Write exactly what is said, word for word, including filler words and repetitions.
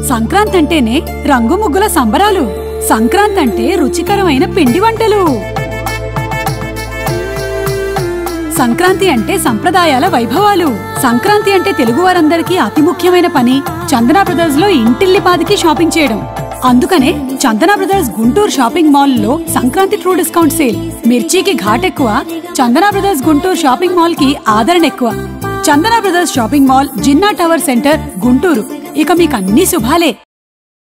సంక్రాంతి అంటేనే రంగు ముగ్గుల సంబరాలు. సంక్రాంతి అంటే రుచికరమైన పిండి వంటలు. సంక్రాంతి అంటే సంప్రదాయాల వైభవాలు. సంక్రాంతి అంటే తెలుగు వారందరికీ అతి ముఖ్యమైన పని చందనా బ్రదర్స్ లో ఇంటిల్లిపాదికి షాపింగ్ చేయడం. అందుకనే Chandana brothers Guntur shopping mall లో సంక్రాంతి ట్రూ డిస్కౌంట్ సేల్. మిర్చికి ఘాట్ ఎక్కువ, Chandana brothers Guntur shopping mall కి ఆదరణ ఎక్కువ. Chandana brothers shopping mall, Jinnah tower centre, Guntur. ఇక మీకు అన్ని శుభాలే.